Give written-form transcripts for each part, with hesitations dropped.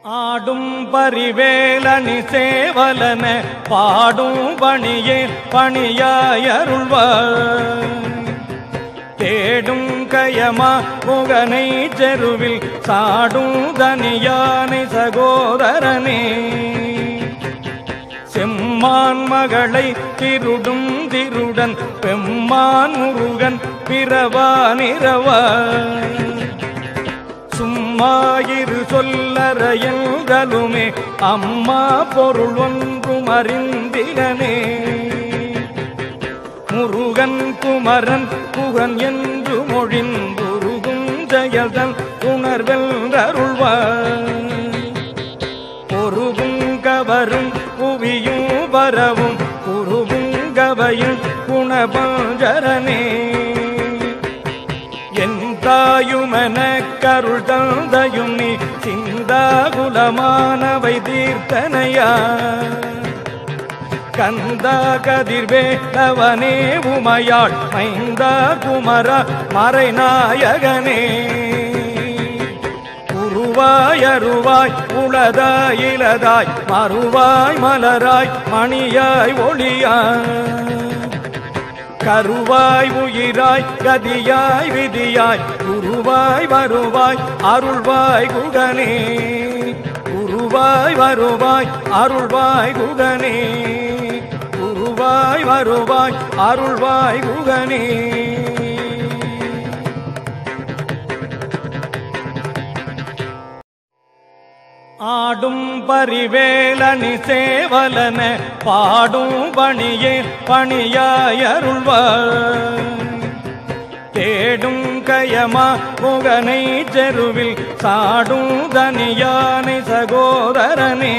ஆடும் பரிவேலனி சேவலன பாடும் பணியே பணியாயருள்வார். தேடும் கயமா முகனை செருவில் சாடும் தனியானை சகோதரனே. செம்மான் மகளை திருடும் திருடன் பெம்மான் முருகன் பிறவானிரவார். சும்மாயிரு சொல்லறையல்களுமே அம்மா பொருள் ஒன்றும் அறிந்திலனே. முருகன் குமரன் புகன் என்று மொழிந்துருகும் ஜெயதன் உணர்வென்றருள்வார். பொருகும் கவரும் புவியும் வரவும் குருவும் கவையும் குணபஞ்சரனே. என் தாயுமென கருள் தந்தையும் நீ சிந்தாகுலமானவை தீர்த்தனையா. கந்தா கதிர்வேலவனே உமையாள் மைந்தா குமரா மறைநாயகனே. உருவாய் அருவாய் உளதாய் இலதாய் மறுவாய் மலராய் மணியாய் ஒளியாய். கருவாய் உயிராய் கதியாய் விதியாய் குருவாய் வருவாய் அருள்வாய் குகனே. குருவாய் வருவாய் அருள்வாய் குகனே. குருவாய் வருவாய் அருள்வாய் குகனே. ஆடும் பரிவேலனி சேவலன பாடும் பணியே பணியாயருள்வார். தேடும் கயமா முகனை செருவில் சாடும் தனியானை சகோதரனே.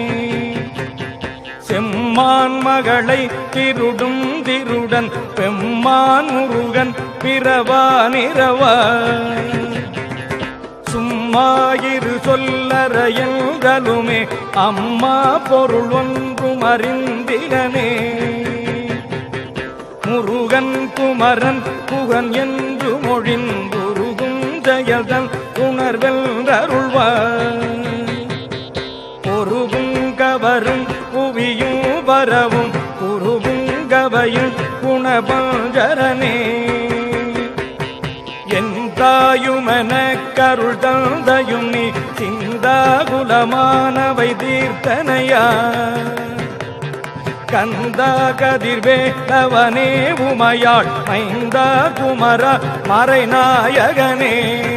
செம்மான் மகளை திருடும் திருடன் பெம்மான் முருகன் பிறவானிரவார். சும்மாயிரு சொல்லறையல்களுமே அம்மா பொருள் ஒன்றும் அறிந்திலனே. முருகன் குமரன் புகன் என்று மொழிந்துருகும் ஜெயதன் உணர்வென்றருள்வார். பொருகும் கவரும் புவியும் வரவும் குருவும் கவையும் குணபஞ்சரனே. என் தாயுமென கருள் தந்தையும் நீ சிந்தாகுலமானவை தீர்த்தனையா. கந்தா கதிர்வேலவனே உமையாள் மைந்தா குமரா மறைநாயகனே.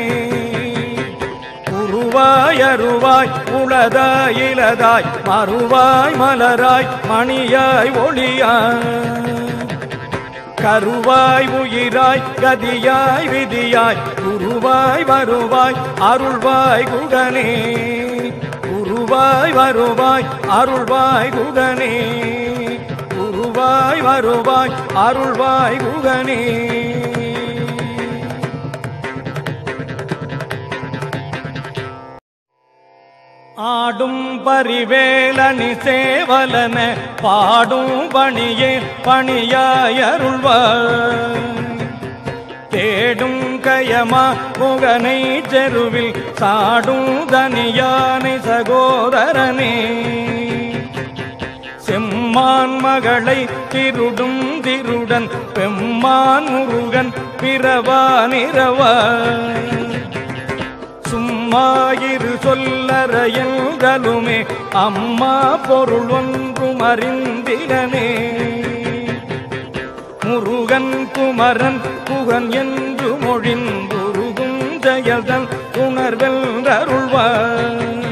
உருவாய் அருவாய் உளதாய் இலதாய் மறுவாய் மலராய் மணியாய் ஒளியாய். கருவாய் உயிராய் கதியாய் விதியாய் குருவாய் வருவாய் அருள்வாய் குகனே. குருவாய் வருவாய் அருள்வாய் குகனே. குருவாய் வருவாய் அருள்வாய் குகனே. ஆடும் பரிவேலனி சேவலன பாடும் பணியே பணியாயருள்வார். தேடும் கயமா முகனை செருவில் சாடும் தனியானை சகோதரனே. செம்மான் மகளை திருடும் திருடன் பெம்மான் முருகன் பிறவானிரவார். சும்மாயிரு சொல்லறையல்களுமே அம்மா பொருள் ஒன்றும் அறிந்திலனே. முருகன் குமரன் புகன் என்று மொழிந்துருகும் ஜெயதன் உணர்வென்றருள்வார்.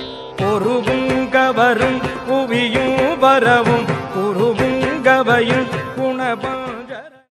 பொருகும் கவரும் புவியும் வரவும் குருவும் கவையும்